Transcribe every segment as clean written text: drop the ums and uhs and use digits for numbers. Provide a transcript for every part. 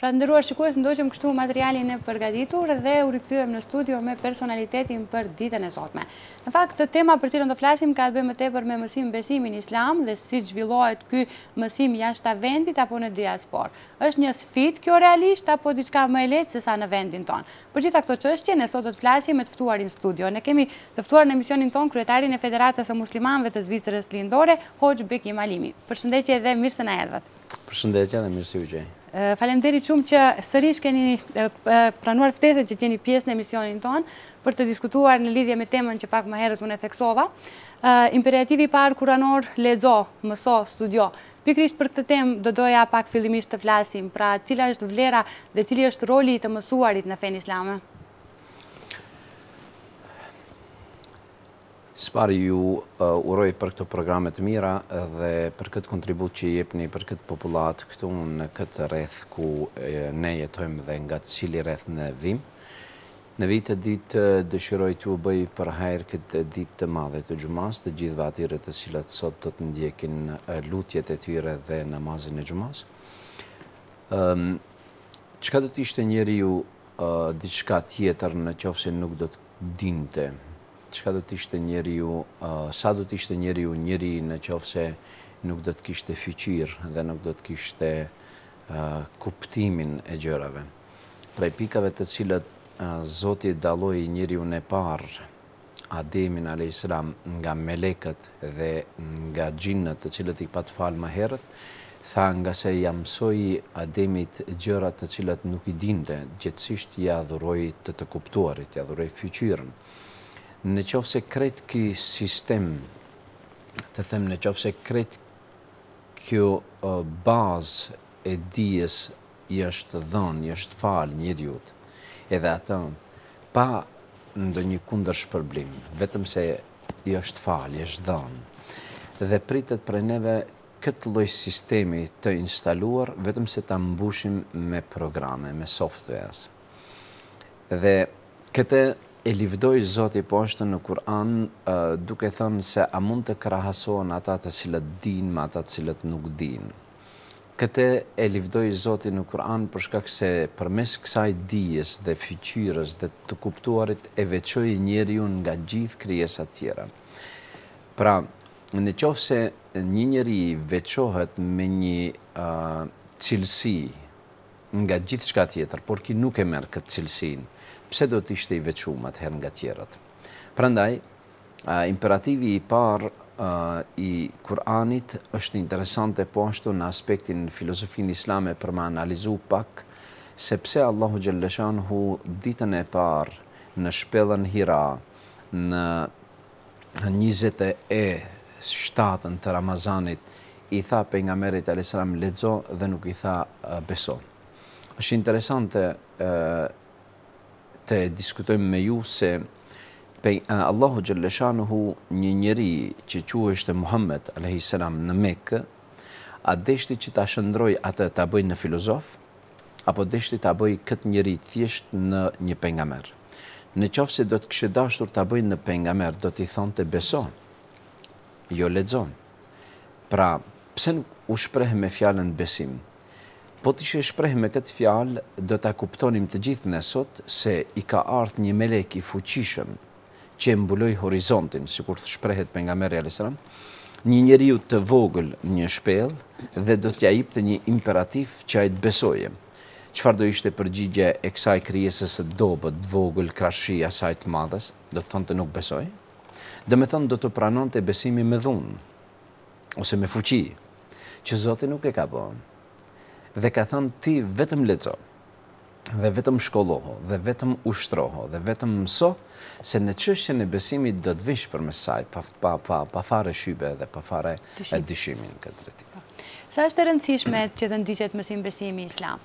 Pra nderuar shikues, ndoqëm kështu materialin e përgatitur dhe u rikthyem në studio me personalitetin për ditën e sotme. Në fakt, tema për cilën do flasim ka të bëjë më tepër me besimin islam dhe si zhvillohet ky mësim jashtë vendit apo në diaspor. Është një sfidë kjo realisht apo diçka më e lehtë se sa në vendin tonë? Për gjitha këto çështje ne sot do të flasim me të ftuarin studio. Ne kemi të ftuar në emisionin tonë kryetarin e Federatës së Muslimanëve të Zvicrës Lindore, Hoxh Bekim Alimi. Përshëndetje dhe mirë se na erdhët. Përshëndetje dhe mirë se u gjej. Faleminderit shumë që sërish keni pranuar ftesën që jeni pjesë në emisionin tonë për të diskutuar në lidhje me temën që pak më herët unë e theksova. Imperativi i parë kuranor, lexo, mëso, studio. Pikërisht për këtë temë do doja pak fillimisht të flasim, pra cila është vlera dhe cili është roli i të mësuarit në fenë islame? Spari ju uroj për këto programe të mira dhe për këtë kontribut që jepni për këtë popullat këtu në këtë rreth ku ne jetojmë dhe nga cili rreth në vim. Në vitë ditë dëshiroj të u bëj për hajër këtë ditë të madhe të gjumas të gjithë atyre të cilat sot të të ndjekin lutjet e tyre dhe namazin e gjumas. Çka do të ishte njeriu diçka tjetër në qoftë se nuk do të dinte? Çka do të ishte njeriu, sa do të ishte njeriu njeri në qoftë se nuk do të kishte fyqyrë dhe nuk do të kishte kuptimin e gjërave. Prej pikave të cilat Zoti dalloi njeriu e parë, Ademin a.s. nga melekët dhe nga xhinët të cilët i pat fal më herët, tha nga se ja mësoi Ademit gjëra të cilat nuk i dinte, gjithsesi ja dhuroi të kuptuarit, ja dhuroi fyqyrën. Në qoftë se kretë ky sistem, të them në qoftë se kretë kjo bazë e dijes i është dhënë, i është falë njeriut, edhe atë pa ndonjë kundër shpërblim, vetëm se i është falë, i është dhënë. Dhe pritet prej neve këtë lloj sistemi të instaluar, vetëm se ta mbushim me programe, me softwares. Dhe këtë e livdoi Zoti poshtë në Kur'an duke thënë se a mund të krahasohen ata të cilët dinë me ata të cilët nuk dinë. Këtë e livdoi Zoti në Kur'an për shkak se përmes kësaj dijes dhe fyqyrës dhe të kuptuarit e veçoi njeriu nga gjithë krijesat tjera. Pra, në qoftë se një njeri veçohet me një cilësi nga gjithçka tjetër, por ki nuk e merr këtë cilësinë, pse do të ishte i veçuar atëherë nga tjerat. Prandaj, imperativi i parë i Kur'anit është interesante po ashtu në aspektin filozofinë islame për më analizu pak, sepse Allahu Gjellëshanhu ditën e parë në shpellën Hira, në 27 të Ramazanit, i tha pejgamberit a.s. lexo dhe nuk i tha beso. Është interesante të diskutojmë me ju se Allahu Gjellëshanuhu një njeri që quheshte Muhammed a.s. në Mekë, a deshti që ta shëndroj atë ta bëj në filozof, apo deshti ta bëj këtë njeri thjesht në një pejgamber. Në qoftë se do të kishte dashur ta bëj në pejgamber, do t'i thonte beso, jo lexo. Pra, pse nuk u shpreh me fjalën besim? Po të ishe shpreh me këtë fjalë, do ta kuptonim të gjithë ne sot se i ka ardhur një melek i fuqishëm që e mbuloi horizontin, sikur të shprehet pejgamberi alayhis salam, një njeriu të vogël në një shpellë dhe do t'ja jepte një imperativ që ai të besojë. Çfarë do ishte përgjigje e kësaj krijesës së dobët, të vogël, krahashia saj të madhes? Do të thonte nuk besoj? Do të thonë do të pranonte besimin me dhunë ose me fuqi, që Zoti nuk e ka bën. Dhe ka thënë ti vetëm lexo, dhe vetëm shkolloho, dhe vetëm ushtroho, dhe vetëm mëso, se në çështjen e besimit do të vish përmes saj, pa fare shybe dhe pa fare dyshimin këtë drejtim. Sa është e rëndësishme që të ndiqet mësim besimi islam?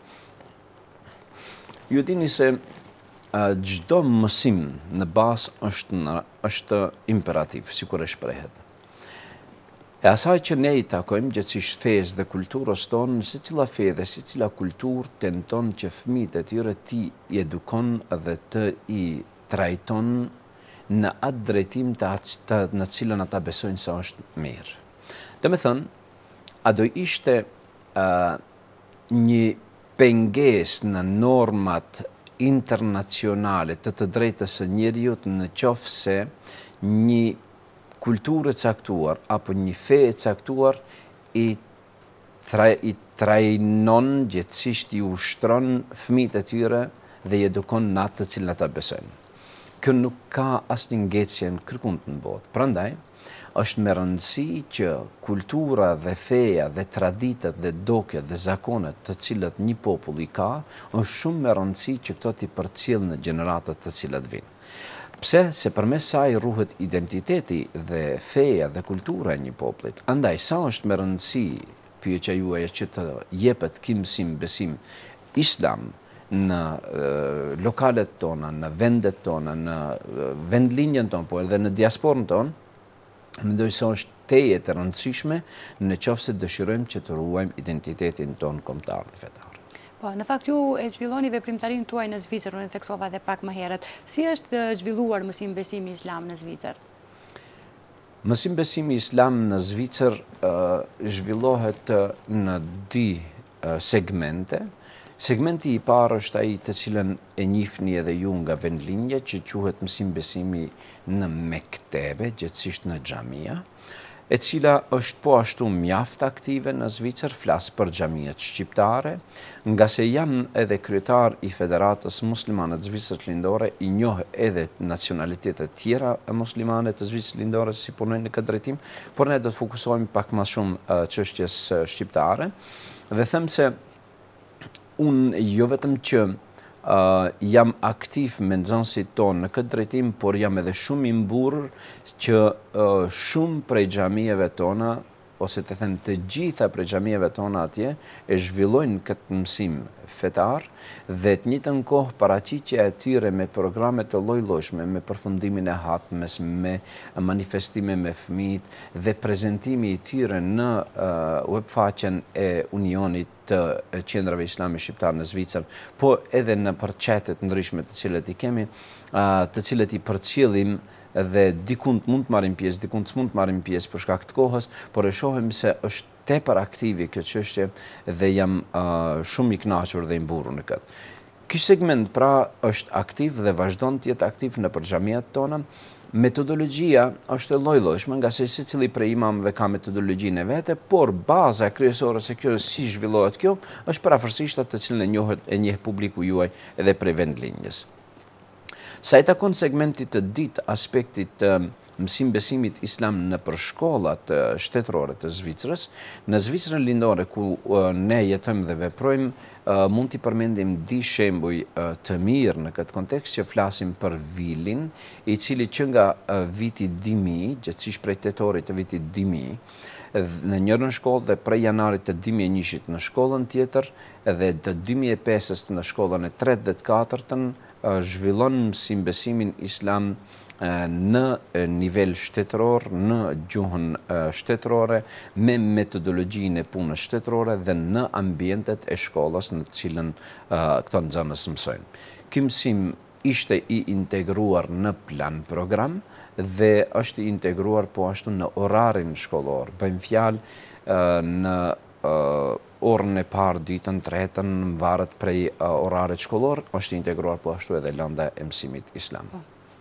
Ju dini se çdo mësim në bazë është imperativ, sikur e shprehet. E asaj që ne i takojmë gjithësisht fesë dhe kulturës tonë, secila fe dhe secila kulturë tenton që fëmijët e tyre ti i edukon dhe të i trajton në atë drejtim në cilën ata besojnë se është mirë. Do me thënë, a do ishte një pengesë në normat internacionale të drejtës së njeriut në qoftë se një kulturë e caktuar apo një fe e caktuar i trajnon gjithësisht i ushtron fëmijët e tyre dhe i edukon në atë të cilën ata besojnë. Kjo nuk ka asnjë ngecje në kërkund në botë. Prandaj është me rëndësi që kultura dhe feja dhe traditat dhe dokjet dhe zakonet të cilat një popull i ka, është shumë me rëndësi që këto t'i përcjell në gjeneratat të cilat vinë. Pse? Se përmes saj ruhet identiteti dhe feja dhe kultura e një popullit. Andaj sa është me rëndësi pyetja juaja që të jepet ky mësim besim islam në lokalet tona, në vendet tona, në vendlinjen tonë, po edhe në diasporën tonë, mendoj se është teje e rëndësishme në qoftë se dëshirojmë që të ruajmë identitetin tonë kombëtar dhe fetar. Po, në fakt ju e zhvilloni veprimtarinë tuaj në Zvicër, unë e theksova edhe pak më herët. Si është zhvilluar mësim besimi islam në Zvicër? Mësim besimi islam në Zvicër zhvillohet në dy segmente. Segmenti i parë është ai të cilën e njihni edhe ju nga vendlinja, që quhet mësim besimi në mektebe, gjithësisht në xhamia, e cila është po ashtu mjaft aktive në Zvicër, flas për xhamiat shqiptare, nga se jam edhe kryetar i Federatës Muslimane të Zvicrës Lindore, i njoh edhe nacionalitetet tjera muslimane të Zvicrës Lindore si punojnë në këtë drejtim, por ne do të fokusohemi pak më shumë çështjes shqiptare dhe them se unë jo vetëm që jam aktiv me nxënësit tonë në këtë drejtim, por jam edhe shumë i mburr që shumë prej xhamieve tona, ose të them të gjitha prej xhamieve tona atje, e zhvillojnë këtë mësim fetar dhe të njëjtën kohë paraqitja e tyre me programe të lloj-llojshme, me përfundimin e hatmes, me manifestime me fëmijët dhe prezantimi i tyre në webfaqen e Unionit të qendrave islame shqiptare në Zvicër, po edhe në përçetet ndryshme të cilët i kemi, të cilët i përcjellim dhe dikund mund të marrin pjesë, dikund s'mund të marrin pjesë për shkak të kohës, por e shohim se është tepër aktive kjo çështje dhe jam shumë i kënaqur dhe i mburur në këtë. Ky segment pra është aktiv dhe vazhdon të jetë aktiv në xhamiat tona. Metodologjia është e lloj-llojshme, nga se secili prej imamëve ka metodologjinë e vete, por baza kryesore se kjo si zhvillohet kjo është parafërsisht atë të cilën e njeh publiku juaj edhe prej vendlinjës. Sa i takon segmentit të dytë aspektit të mësim besimit islam në përshkollat shtetërore të Zvicrës, në Zvicrën Lindore ku ne jetojmë dhe veprojmë, mund t'i përmendim dy shembuj të mirë në këtë kontekst që flasim për Vilin, i cili që nga viti 2000, gjithësisht prej tetorit të vitit 2000, në njërën shkollë dhe prej janarit të 2001 në shkollën tjetër edhe të 2005 në shkollën e 3 dhe 4 zhvillon mësim besimin islam në nivel shtetëror, në gjuhën shtetërore, me metodologjinë e punës shtetërore dhe në ambientet e shkollës në të cilën këto nxënës mësojnë. Ky mësim ishte i integruar në plan program dhe është i integruar po ashtu në orarin shkollor. Bëjmë fjalë në orën e parë, ditën, tretën, varet prej orarit shkollor, është i integruar po ashtu edhe lënda e mësimit islam.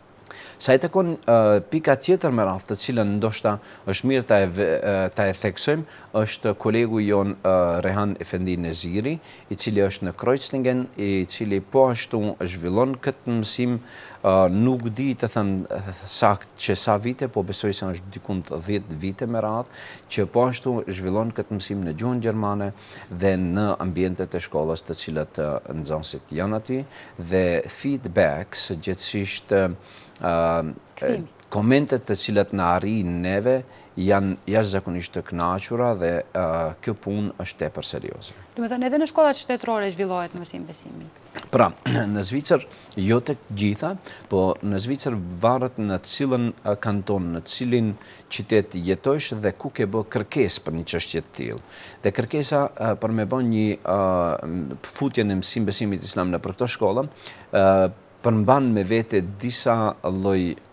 Sa i takon pika tjetër me radhë, të cilën ndoshta është mirë ta e theksojmë, është kolegu jon Rehan Efendi Neziri, i cili është në Kreuzlingen, i cili po ashtu zhvillon këtë mësim, nuk di të thënë sakt që sa vite, po besoj se është dikund 10 vite me radhë, që po ashtu zhvillon këtë mësim në gjuhën gjermane dhe në ambientet e shkollës të cilat nxënësit janë aty, dhe feedbacks, gjithësisht komentet të cilat në arrijnë neve janë jashtëzakonisht të kënaqura dhe kjo punë është tepër serioze. Do të thënë edhe në shkollat shtetërore zhvillohet mësim besimi. Pra, në Zvicër jo tek gjitha, po në Zvicër varet në cilën kanton, në cilin qytet jetojsh dhe ku ke bë kërkesë për një çështje të tillë. Dhe kërkesa për me bën një futje në mësim besimit islam në për këto shkolla përmban me vete disa lloj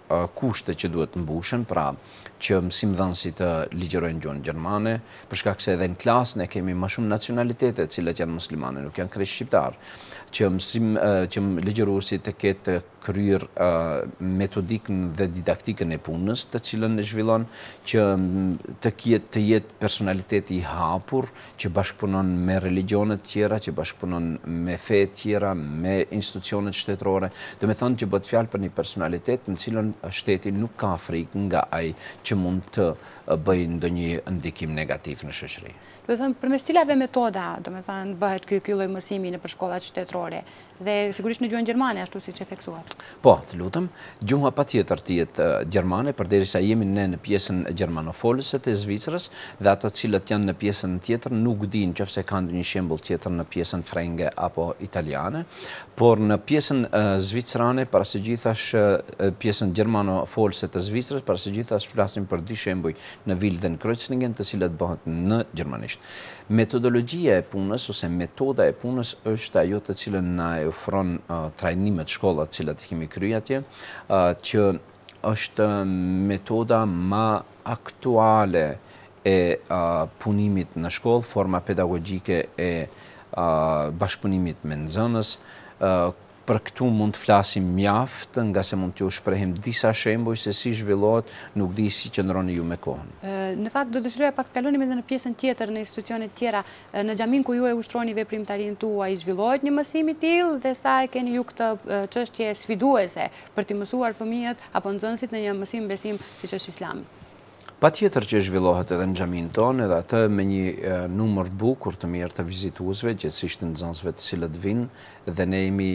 kushte që duhet mbushen, pra që mësimdhënësit të ligjërojnë gjuhën gjermane, për shkak se edhe në klasë ne kemi më shumë nacionalitete të cilat janë muslimane, nuk janë krejt shqiptar, që ligjëruesit të ketë kryer metodikën dhe didaktikën e punës të cilën e zhvillon, që të jetë personaliteti i hapur, që bashkëpunon me religionet tjera, që bashkëpunon me fe tjera, me institucionet shtetërore. Do me thonë që bëhet fjalë për një personalitet në cilën shteti nuk ka frikë nga ai që mund të bëjë ndonjë ndikim negativ në shoqëri. Do të thënë, përmes cilave metoda, do me thënë, bëhet ky lloj mësimi në shkollat shtetërore dhe sigurisht në gjuhën gjermane, ashtu siç e theksuar. Po, të lutem, gjuha patjetër të jetë gjermane, përderisa jemi ne në pjesën gjermanofolëse të Zvicrës dhe ata të cilët janë në pjesën tjetër nuk dinë nëse ka ndonjë shembull tjetër në pjesën frenge apo italiane, por në pjesën zvicrane, para së gjithash pjesën gjermanofolëse të Zvicrës, para së gjithash flasim për dy shembuj në Wilden Kreuzlingen, të cilat bëhet në gjermanisht. Metodologjia e punës ose metoda e punës është ajo të cilën na e ofron trajnimet shkollat të cilat i kemi kryer atje, që është metoda më aktuale e punimit në shkollë, forma pedagogjike e bashkëpunimit me nxënës. Për këtu mund të flasim mjaft, nga se mund t'ju shprehim disa shembuj se si zhvillohet, nuk di si qëndroni ju me kohën. Në fakt do dëshiroja pak të kalonim edhe në pjesën tjetër në institucionet tjera, në xhamin ku ju e ushtroni veprimtarinë tuaj, zhvillohet një mësim i tillë dhe sa e keni ju këtë çështje sfiduese për t'i mësuar fëmijët apo nxënësit në një mësim besim siç është Islami? Patjetër që zhvillohet edhe në xhamin tonë, edhe atë me një numër bukur të mirë të vizituesve, gjithsesi të nxënësve të cilët vinë dhe ne jemi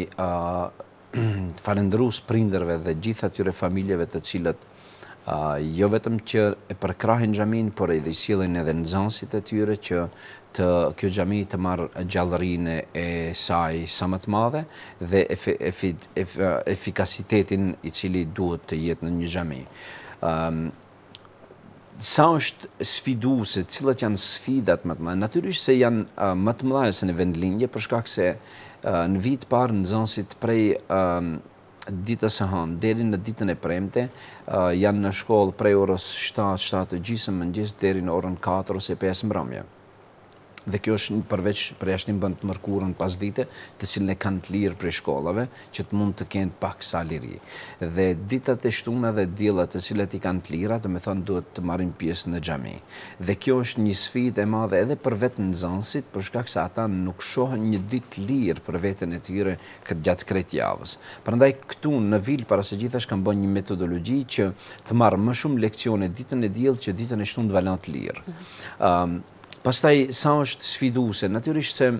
falendërues prindërve dhe gjithë atyre familjeve të cilët jo vetëm që e përkrahin xhamin, por edhe i sjellin edhe nxënësit e tyre që kjo xhami të marrë gjallërinë e saj sa më të madhe dhe efikasitetin i cili duhet të jetë në një xhami. Sa është sfiduese, cilat janë sfidat më të mëdha? Natyrisht se janë më të mëdha se në vendlinje, për shkak se në vit parë nxënësit prej ditës së hënë deri në ditën e premte janë në shkollë prej orës 7:30 mëngjes deri në orën 4 ose 5 mbrëmje. Dhe kjo është përveç përjashtim bën të mërkurën pasdite, të cilën e kanë të lirë prej shkollave, që të mund të kenë pak sa liri. Dhe ditët e shtuna dhe diellat të cilat i kanë të lira, do të thonë duhet të marrin pjesë në xhami. Dhe kjo është një sfidë e madhe edhe për vetë nxënësit, për shkak se ata nuk shohin një ditë lirë për veten e tyre gjatë krejt javës. Prandaj këtu në Vil para së gjithash kanë bën një metodologji që të marrë më shumë leksione ditën e diellit që ditën e shtunë të valon të lirë. Pastaj sa është sfiduese, natyrisht se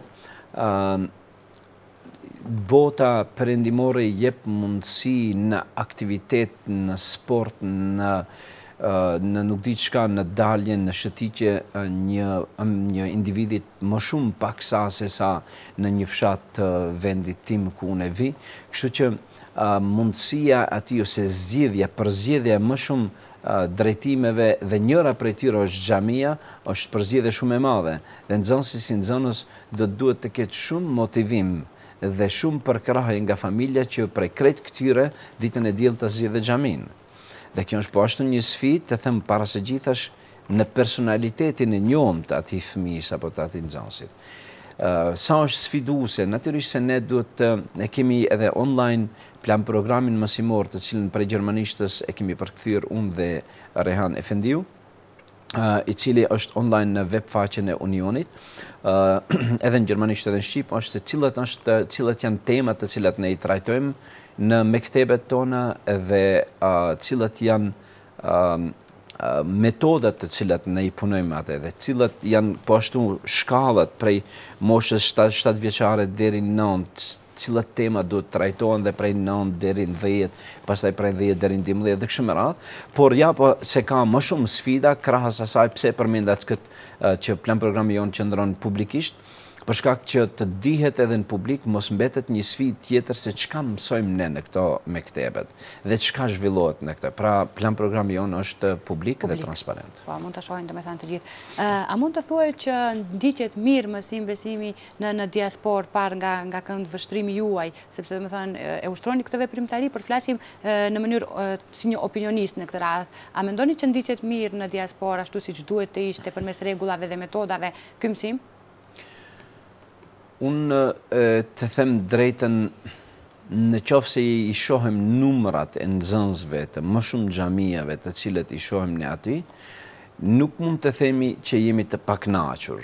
bota perëndimore jep mundësi në aktivitet, në sport, në nuk di çka, në dalje, në shëtitje një individit më shumë paksa se sa në një fshat të vendit tim ku unë e vi, kështu që mundësia aty ose përzgjedhja më shumë drejtimeve dhe njëra prej tyre është xhamia, është përzgjedhje shumë e madhe dhe nxënësi si nxënës duhet të ketë shumë motivim dhe shumë përkrahje nga familja që prej krejt këtyre ditën e diellit të zgjidhë xhamin. Dhe kjo është po ashtu një sfidë, të them para së gjithash në personalitetin e njohur të atij fëmijës apo të atij nxënësit. Sa është sfiduese, natyrisht se ne duhet e kemi edhe online plan programin mësimor të cilën prej gjermanishtës e kemi përkthyer unë dhe Rehan Efendiu, i cili është online në web faqen e Unionit, edhe në gjermanisht edhe në shqip, është cilat janë temat të cilat ne i trajtojmë në mektebet tona dhe cilat janë metodat të cilat ne i punojmë atë dhe cilat janë po ashtu shkallat prej moshës 7 vjeçare deri në 9, cilat tema duhet trajtohen dhe prej 9 deri në 10, pastaj prej 10 deri në 12 dhe kështu me radhë, por ja po se ka më shumë sfida krahas asaj pse përmendat këtë që plan programi jon qëndron publikisht, për shkak që të dihet edhe në publik mos mbetet një sfidë tjetër se çka mësojmë ne në këto mektebet dhe çka zhvillohet në këtë. Pra, plan programi jonë është publik dhe transparent. Po, mund të shohin domethënë të gjithë. A mund të thuaj që ndiqet mirë Mësim Besimi në diasporë par nga këndvështrimi juaj, sepse domethënë e ushtroni këtë veprimtari, por flasim në mënyrë si një opinionist në këtë radhë. A mendoni që ndiqet mirë në diasporë ashtu siç duhet të ishte përmes rregullave dhe metodave ky mësim? Unë të them drejtën, në qoftë se i shohim numrat e nxënësve të më shumë xhamive të cilët i shohim ne aty, nuk mund të themi që jemi të pakënaqur.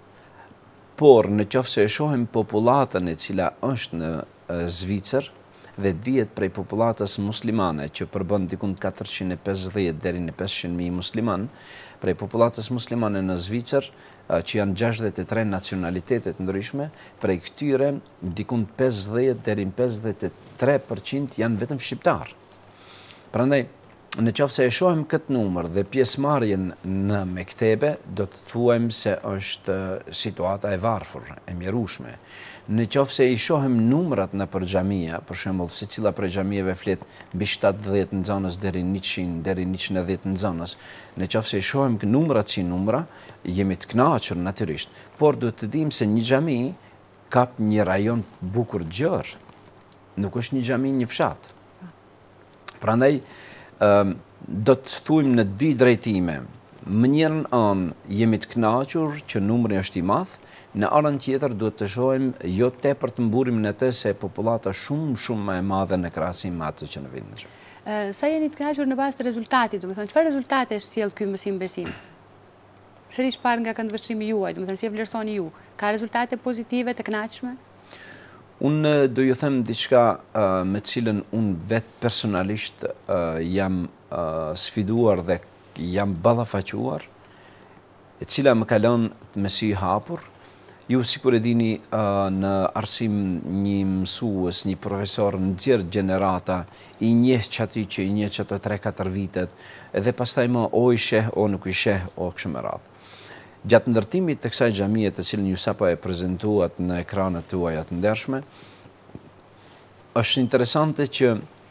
Por në qoftë se e shohim popullatën e cila është në Zvicër dhe dihet prej popullatës muslimane që përbën diku 450 deri në 500.000 musliman, prej popullatës muslimane në Zvicër që janë 63 nacionalitetet ndryshme, prej këtyre dikun 50 deri në 53% janë vetëm shqiptar. Prandaj, në qoftë se e shohim këtë numër dhe pjesëmarrjen në mektebe, do të thuajmë se është situata e varfër, e mjerueshme. Në qoftë se i shohim numrat në për xhamia, për shembull, secila prej xhamive flet mbi 70 nxënës deri 100 deri 110 nxënës. Në qoftë se i shohim numrat si numra, jemi të kënaqur natyrisht, por duhet të dimë se një xhami kap një rajon bukur gjerë, nuk është një xhami një fshat. Prandaj do të thujmë në dy drejtime. Më njërën anë jemi të kënaqur që numri është i madh, në anën tjetër duhet të shohim jo tepër të mburim në të se popullata shumë më e madhe në krahasim me atë që në vijnë. Sa jeni të kënaqur në bazë të rezultatit, domethënë çfarë rezultate sjell ky Mësim Besim? Sërish parë nga këndvështrimi juaj, domethënë si e vlerësoni ju? Ka rezultate pozitive të kënaqshme? Unë do ju them diçka me cilën unë vetë personalisht jam sfiduar dhe jam ballafaquar, e cila më ka lënë me sy hapur. Ju sikur e dini në arsim një mësues, një profesor nxjerr gjenerata, i njeh çati që i njeh çato 3-4 vitet, edhe pastaj më o i sheh, o nuk i sheh, o kështu me radhë. Gjatë ndërtimit të kësaj xhamie të cilën ju sapo e prezantuat në ekranet tuaja të ndershme, është interesante që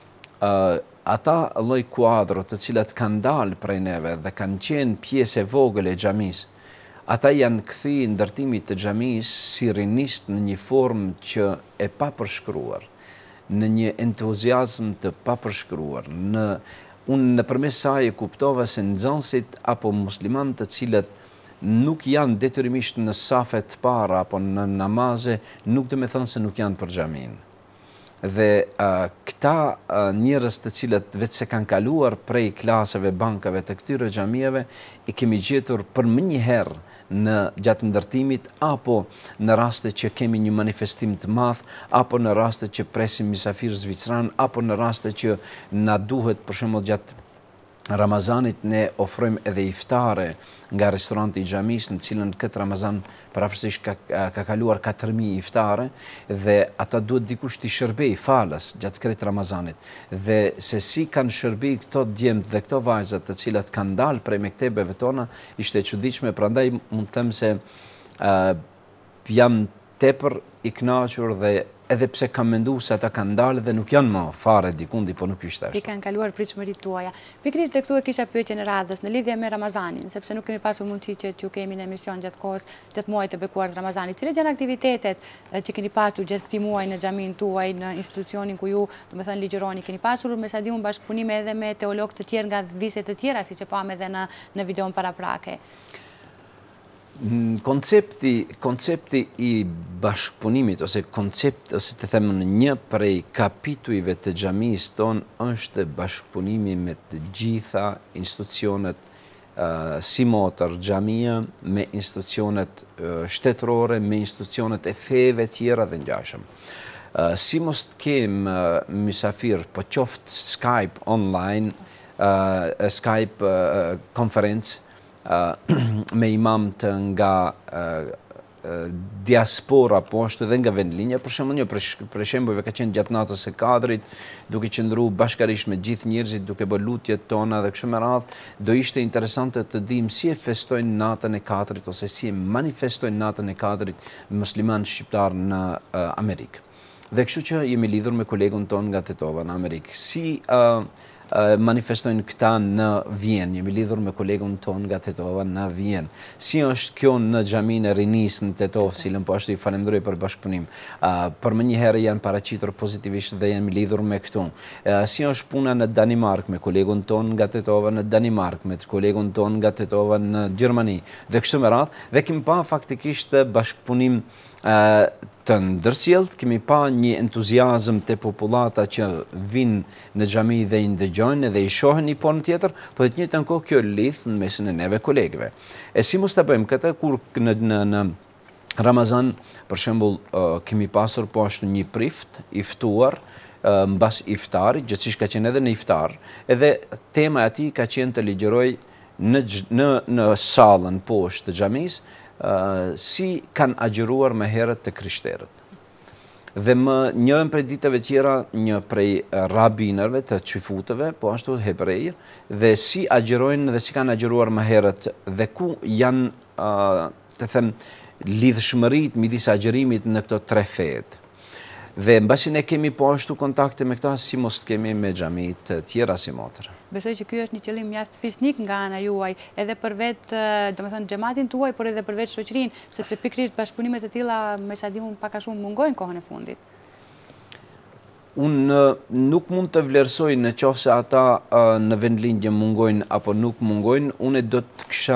ata lloj kuadro të cilat kanë dalë prej neve dhe kanë qenë pjesë e vogël e xhamisë, ata janë kthyer ndërtimit të xhamisë si rinist në një formë që e papërshkruar, në një entuziazm të papërshkruar. Unë nëpërmes saj e kuptova se nxënësit apo muslimanë të cilët nuk janë detyrimisht në safet para apo në namaze, nuk do të thonë se nuk janë për xhamin. Dhe këta njerëz të cilët vetë se kanë kaluar prej klaseve, bankave të këtyre xhamieve, i kemi gjetur për më një herë në gjatë ndërtimit, apo në raste që kemi një manifestim të madh, apo në raste që presim mysafir zvicran, apo në raste që na duhet, për shembull gjatë Ramazanit ne ofrojmë edhe iftare nga restoranti i xhamisë, në cilën këtë Ramazan parafërsisht ka kaluar 4000 iftare, dhe ata duhet dikush t'i shërbej falas gjatë këtë Ramazanit. Dhe se si kanë shërbej këto djemt dhe këto vajzat të cilat kanë dalë prej mektebeve tona, ishte e çuditshme. Prandaj mund të them se jam tepër i kënaqur, dhe edhe pse kam menduar se ata kanë dalë dhe nuk janë më fare dikundi, po nuk ishte ashtu. I kanë kaluar pritshmëritë tuaja. Pikërisht dhe këtu e kisha pyetjen e radhës në lidhje me Ramazanin, sepse nuk kemi pasur mundësi që t'ju kemi në emision gjatë muajit të bekuar të Ramazanit. Cilat janë aktivitetet që keni pasur gjatë këtij muaji në xhamin tuaj, në institucionin ku ju, domethënë ligjëroni? Keni pasur me sa di unë bashkëpunime edhe me teologë të tjerë nga vise të tjera, siç e pam edhe në videon paraprake? Koncepti i bashkëpunimit, ose të them një prej kapitujve të xhamisë tonë është bashkëpunimi me të gjitha institucionet si motër xhamia, me institucionet shtetërore, me institucionet e feve tjera dhe ngjashëm. Si mos të kemë mysafir, po qoftë Skype online, Skype konferencë, me imam të nga diaspora po ashtu dhe nga vendlinja, për shembull një për shembujve ka qenë gjatë natës së Kadrit, duke qëndruar bashkërisht me gjithë njerëzit, duke bërë lutjet tona dhe kështu me radhë, do ishte interesante të dim si e festojnë natën e Kadrit ose si e manifestojnë natën e Kadrit muslimanë shqiptar në Amerikë. Dhe kështu që jemi lidhur me kolegun ton nga Tetova në Amerikë. Si manifestojnë këta në Vjenë, jemi lidhur me kolegun ton nga Tetova në Vjenë. Si është kjo në xhaminë e Rinis në Tetovë, cilën po ashtu i falenderoj për bashkëpunim. Për më një herë janë paraqitur pozitivisht dhe jemi lidhur me këtu. Si është puna në Danimark me kolegun ton nga Tetova në Danimark, me kolegun ton nga Tetova në Gjermani dhe kështu me radhë, dhe kemi pa faktikisht bashkëpunim të ndërsjellët, kemi pa një entuziazëm të populata që vinë në xhami dhe i ndëgjojnë dhe i shohin një punë tjetër, por të njëjtën kohë kjo lidh në mesin e neve kolegëve. E si mos ta bëjmë këtë kur në Ramazan, për shembull, kemi pasur po ashtu një prift i ftuar mbas iftarit, gjithsesi ka qenë edhe në iftar, edhe tema e atij ka qenë të ligjëroj në sallën poshtë të xhamisë si kanë agjëruar më herët të krishterët. Dhe njërën prej ditëve tjera, një prej rabinërve të qifutëve, po ashtu hebrej, dhe si agjërojnë dhe si kanë agjëruar më herët dhe ku janë, të them, lidhshmërit midis agjërimit në këto tre fetë. Dhe mbasi ne kemi po ashtu kontakte me këta, si mos kemi me xhamit tjera si motër. Besoj që ky është një qëllim mjaft fisnik nga ana juaj, edhe për vetë, domethënë xhamatin tuaj, por edhe për vetë shoqërinë, sepse pikërisht bashkëpunimet e tilla, me sa di unë, pak a shumë mungojnë kohën e fundit. Unë nuk mund të vlerësoj në qoftë se ata në vendlindje mungojnë apo nuk mungojnë, unë do të kisha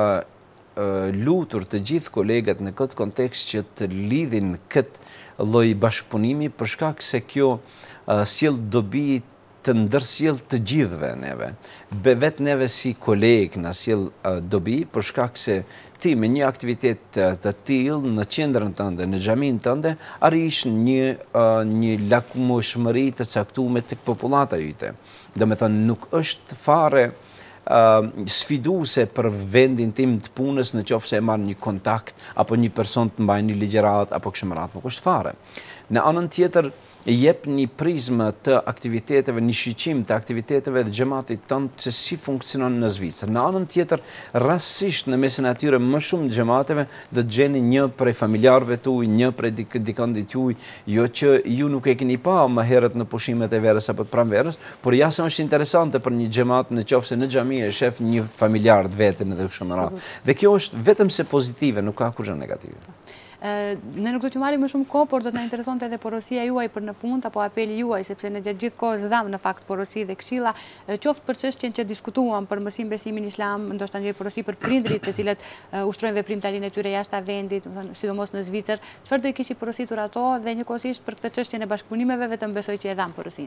lutur të gjithë kolegët në këtë kontekst që të lidhin këtë lloj bashkëpunimi, për shkak se kjo sjell dobi të ndërsjell të gjithëve neve. Vetë neve si kolegë na sjell dobi, për shkak se ti me një aktivitet të tillë në qendrën tënde, në xhaminë tënde, arrish një lakmueshmëri të caktuar tek popullata jote. Domethënë nuk është fare sfiduese për vendin tim të punës në qoftë se e marr një kontakt apo një person të mbajë një ligjërat apo kështu me radhë, nuk është fare. Në anën tjetër jep një prizmë të aktiviteteve, një shiqim të aktiviteteve dhe xhamatit tënd se si funksionon në Zvicër. Në anën tjetër, rastësisht në mesin e atyre më shumë xhamateve do të gjeni një prej familjarëve tuaj, një prej dikandit tuaj, jo që ju nuk e keni pa më herët në pushimet e verës apo të pranverës, por jashtëm është interesante për një xhamat në qoftë se në xhami e shef një familjar të vetën edhe kështu me radhë. Dhe kjo është vetëm se pozitive, nuk ka kurrë negative. Ne nuk do t'ju marrim më shumë kohë, por do të na interesonte edhe porosia juaj për në fund apo apeli juaj, sepse ne gjatë gjithë kohës dham në fakt porosi dhe këshilla, qoftë për çështjen që diskutuam për mësim besimin islam, ndoshta një porosi për prindrit të cilët ushtrojnë veprimtarinë e tyre jashtë vendit, sidomos në Zvicër, çfarë do i kishi porositur ato dhe njëkohësisht për këtë çështjen e bashkëpunimeve, vetëm besoj që e dham porosinë.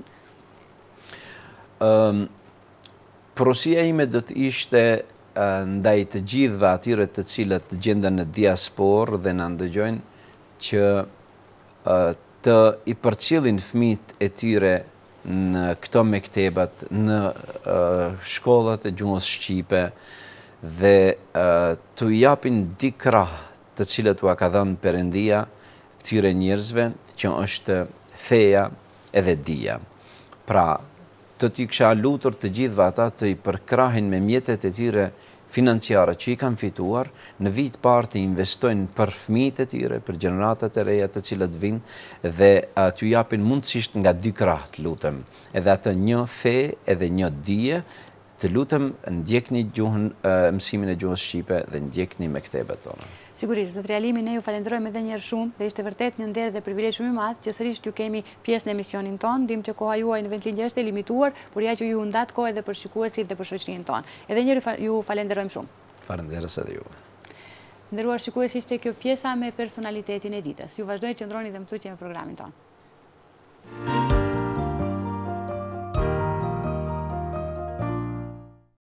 Porosia ime do të ishte ndaj të gjithëve atyre të cilët gjenden në diasporë dhe na ndëgjojnë që të i përcjellin fëmijët e tyre në këto mektebat, në shkollat e gjuhës shqipe dhe të japin dikrah të cilët u ka dhënë Perëndia këtyre njerëzve që është feja edhe dija. Pra, të t'i kisha lutur të gjithëve ata të i përkrahin me mjetet e tyre financiare që i kanë fituar, në vit parë të investojnë për fëmijët e tyre, për gjeneratat e reja të cilët vinë dhe t'ju japin mundësisht nga dy krah, të lutem, edhe atë një fe edhe një dije, të lutem ndjekni mësimin e gjuhës shqipe dhe ndjekni mektebet tona. Sigurisht, zotëri Alimi, ne ju falenderojmë edhe një herë shumë dhe ishte vërtet një nder dhe privilegj shumë i madh që sërish ju kemi pjesë në emisionin ton. Dim që koha juaj në vendlindje është e limituar, por ja që ju ndat kohë edhe për shikuesit dhe për shoqërinë tonë. Edhe një herë ju falenderojmë shumë. Falenderoj edhe ju. Nderuar shikues, ishte kjo pjesa me personalitetin e ditës. Ju vazhdoni të qëndroni dhe më tuqe me programin tonë.